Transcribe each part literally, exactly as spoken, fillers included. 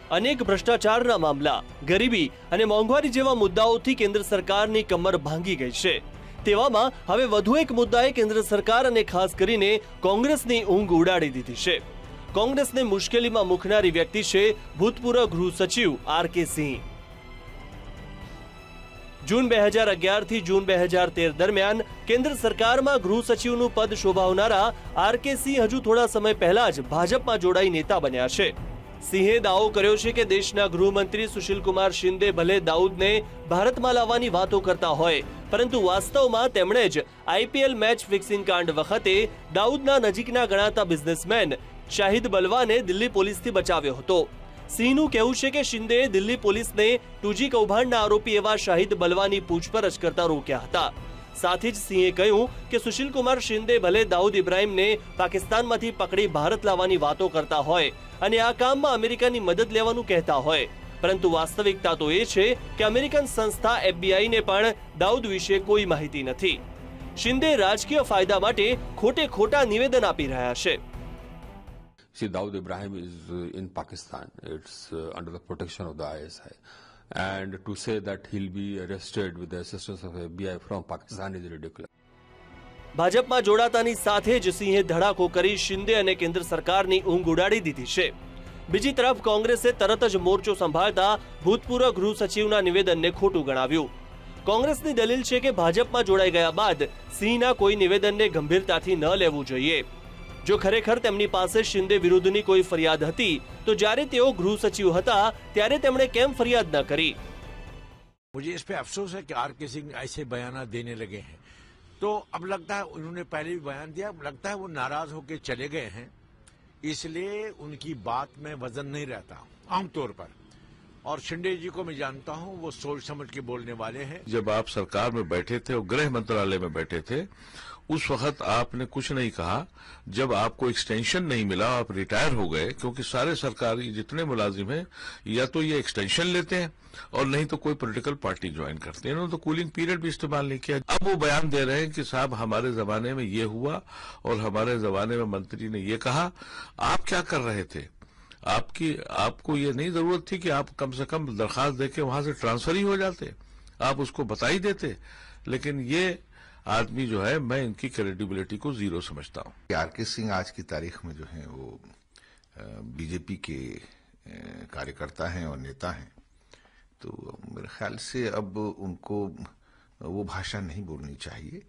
अनेक भ्रष्टाचाરના મામલા, ગરીબી અને મોંઘવારી જેવા મુદ્દાઓથી કેન્દ્ર સરકારની કમર ભાંગી ગઈ છે। તેવામાં હવે વધુ એક મુદ્દાએ કેન્દ્ર સરકાર અને ખાસ કરીને કોંગ્રેસની ઊંઘ ઉડાડી દીધી છે। કોંગ્રેસને મુશ્કેલીમાં મૂકનારી વ્યક્તિ છે ભૂતપૂર્વ ગૃહ સચિવ આર કે સિંહ। જૂન બે હજાર અગિયાર થી જૂન બે હજાર તેર દરમિયાન કેન્દ્ર સરકારમાં ગૃહ સચિવનું પદ શોભાવનારા આર કે સિંહ હજુ થોડા સમય પહેલા જ ભાજપમાં જોડાઈ નેતા બન્યા છે। સિંહે દાવો કર્યો છે કે દેશના ગૃહમંત્રી સુશીલ કુમાર શિંદે ભલે દાઉદને ભારતમાં લાવવાની વાતો કરતા હોય, પરંતુ વાસ્તવમાં તેમણે જ આઈપીએલ મેચ ફિક્સિંગ કાંડ વખતે દાઉદના નજીકના ગણાતા બિઝનેસમેન શાહિદ બલવાને દિલ્હી પોલીસથી બચાવ્યો હતો। સિંહનું કહેવું છે કે શિંદેએ દિલ્હી પોલીસને ટુજી કૌભાંડના આરોપી એવા શાહિદ બલવાની પૂછપરછ કરતા રોક્યા હતા। સાથે જ સિંહે કહ્યું કે સુશીલ કુમાર શિંદે ભલે દાઉદ ઇબ્રાહિમને પાકિસ્તાનમાંથી પકડી ભારત લાવવાની વાતો કરતા હોય અને આ કામમાં અમેરિકાની મદદ લેવાનું કહેતા હોય, પરંતુ વાસ્તવિકતા તો એ છે કે અમેરિકન સંસ્થા એફબીઆઈને પણ દાઉદ વિશે કોઈ માહિતી નથી। શિંદે રાજકીય ફાયદા માટે ખોટે ખોટા નિવેદન આપી રહ્યા છે। See, Dawood Ibrahim is uh, in Pakistan. It's uh, under the protection of the I S I. And to say that he'll be arrested with the assistance of F B I from Pakistan is ridiculous. ભાજપમાં જોડાતાની સાથે જ સિંહે ધડાકો કરી શિંદે અને કેન્દ્ર સરકારની ઊંઘ ઉડાડી દીધી છે। બીજી તરફ કોંગ્રેસે તરત જ મોરચો સંભાળતા ભૂતપૂર્વ ગૃહ સચિવના નિવેદનને ખોટું ગણાવ્યું। કોંગ્રેસની દલીલ છે કે ભાજપમાં જોડાઈ ગયા બાદ સિંહના કોઈ નિવેદનને ગંભીરતાથી ન લેવું જોઈએ। જો ખરેખર તેમની પાસે શિંદે વિરુદ્ધની કોઈ ફરિયાદ હતી તો જ્યારે તેઓ ગૃહ સચિવ હતા ત્યારે તેમણે કેમ ફરિયાદ ન કરી? मुझे इस पे अफसोस है कि आर के सिंह ऐसे बयान देने लगे हैं, तो अब लगता है उन्होंने पहले भी बयान दिया, लगता है वो नाराज होकर चले गए हैं, इसलिए उनकी बात में वजन नहीं रहता आमतौर पर। और शिंदे जी को मैं जानता हूं, वो सोच समझ के बोलने वाले हैं। जब आप सरकार में बैठे थे और गृह मंत्रालय में बैठे थे, उस वक्त आपने कुछ नहीं कहा। जब आपको एक्सटेंशन नहीं मिला, आप रिटायर हो गए, क्योंकि सारे सरकारी जितने मुलाजिम हैं या तो ये एक्सटेंशन लेते हैं और नहीं तो कोई पॉलिटिकल पार्टी ज्वाइन करते हैं। इन्होंने तो कूलिंग पीरियड भी इस्तेमाल नहीं किया। अब वो बयान दे रहे हैं कि साहब हमारे जमाने में ये हुआ और हमारे जमाने में मंत्री ने ये कहा। आप क्या कर रहे थे? आपकी आपको ये नहीं जरूरत थी कि आप कम से कम दरखास्त देके वहां से ट्रांसफर ही हो जाते, आप उसको बता ही देते। लेकिन ये आदमी जो है, मैं इनकी क्रेडिबिलिटी को जीरो समझता हूँ। आर के सिंह आज की तारीख में जो है वो बीजेपी के कार्यकर्ता हैं और नेता हैं, तो मेरे ख्याल से अब उनको वो भाषा नहीं बोलनी चाहिए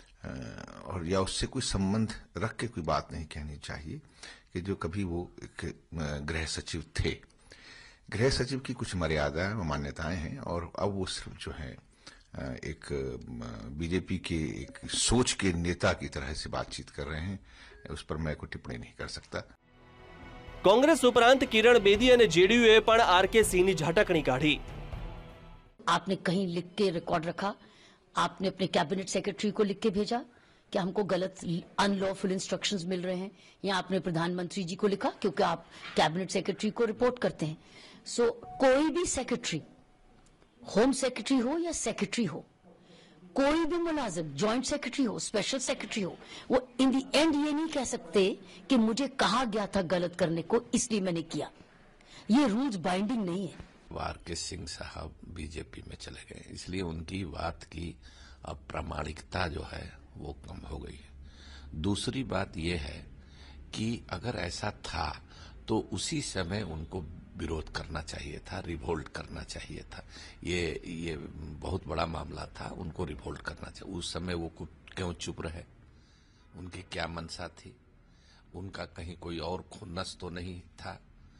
और या उससे कोई संबंध रख के कोई बात नहीं कहनी चाहिए कि जो कभी वो एक गृह सचिव थे। गृह सचिव की कुछ मर्यादाएं व मान्यताएं हैं और अब वो सिर्फ जो है एक बीजेपी के एक सोच के नेता की तरह से बातचीत कर रहे हैं। उस पर मैं कोई टिप्पणी नहीं कर सकता। कांग्रेस उपरांत किरण बेदी और जेडीयूए पण आर के सिंह की झटकणी काढ़ी। आपने कहीं लिख के रिकॉर्ड रखा, आपने अपने कैबिनेट सेक्रेटरी को लिख के भेजा कि हमको गलत अनलॉफुल इंस्ट्रक्शंस मिल रहे हैं, या आपने प्रधानमंत्री जी को लिखा क्योंकि आप कैबिनेट सेक्रेटरी को रिपोर्ट करते हैं। सो कोई भी सेक्रेटरी, होम सेक्रेटरी हो या सेक्रेटरी हो, कोई भी मुलाजिम, जॉइंट सेक्रेटरी हो, स्पेशल सेक्रेटरी हो, वो इन दी एंड ये नहीं कह सकते कि मुझे कहा गया था गलत करने को इसलिए मैंने किया। ये रूल्स बाइंडिंग नहीं है। आर के सिंह साहब बीजेपी में चले गए, इसलिए उनकी बात की अब प्रामाणिकता जो है वो कम हो गई है। दूसरी बात यह है कि अगर ऐसा था तो उसी समय उनको विरोध करना चाहिए था, रिवोल्ट करना चाहिए था। ये ये बहुत बड़ा मामला था, उनको रिवोल्ट करना चाहिए। उस समय वो क्यों चुप रहे? उनकी क्या मंशा थी? उनका कहीं कोई और खुन्नस तो नहीं था?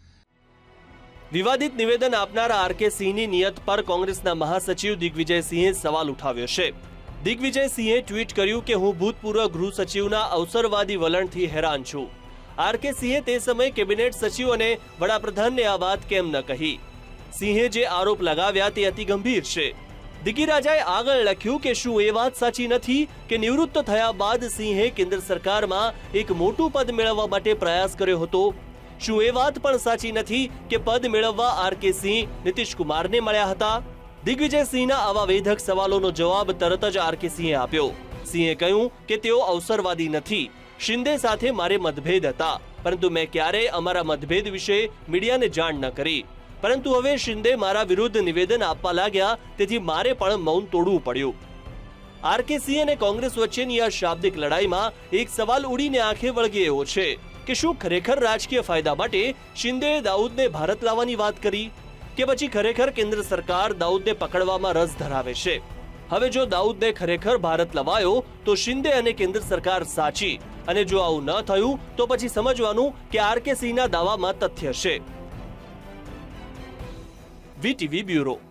विवादित निवेदन आपनारा आर के सिंहनी नियत पर कांग्रेसना महासचिव दिग्विजय सिंहे सवाल उठाव्यो छे। दिग्विजय सिंहे ट्वीट कर्યું કે હું ભૂતપૂર્વ ગૃહ સચિવના અવસરવાદી વલણથી હેરાન છું। આર કે સિંહે તે સમયે કેબિનેટ સચિવ અને વડાપ્રધાનને આ વાત કેમ ન કહી? સિંહે જે આરોપ લગાવ્યા તે અતિ ગંભીર છે। દિગ્વિજયે આગળ લખ્યું કે શું એ વાત સાચી નથી કે નિવૃત્ત થયા બાદ સિંહે કેન્દ્ર સરકારમાં એક મોટું પદ મેળવવા માટે પ્રયાસ કર્યો હતો? શું એ વાત પણ સાચી નથી કે પદ મેળવવા આર કે સિંહ નીતિશ કુમારને મળ્યા હતા? દિગ્વિજય સિંહના આવા વેધક સવાલોનો જવાબ તરત જ આર કે સિંહે આપ્યો। સિંહે કહ્યું કે તેઓ અવસરવાદી નથી, શિંદે સાથે મારે મતભેદ હતા, પરંતુ મેં ક્યારેય અમારા મતભેદ વિશે મીડિયાને જાણ ન કરી। પરંતુ હવે શિંદે મારા વિરુદ્ધ નિવેદન આપવા લાગ્યા, તેથી મારે પણ મૌન તોડવું પડ્યું. આરકેસી અને કોંગ્રેસ વચ્ચેની આ શાબ્દિક લડાઈમાં એક સવાલ ઉડીને આંખે વળગે એવો છે કે શું ખરેખર રાજકીય ફાયદા માટે શિંદેએ દાઉદને ભારત લાવવાની વાત કરી, કે પછી ખરેખર કેન્દ્ર સરકાર દાઉદને પકડવામાં રસ ધરાવે છે? હવે જો દાઉદને ખરેખર ભારત લવાયો તો શિંદે અને કેન્દ્ર સરકાર સાચી, અને જો આવું ન થયું તો પછી સમજવાનું કે આરકેસીના દાવામાં તથ્ય છે. VTV bureau.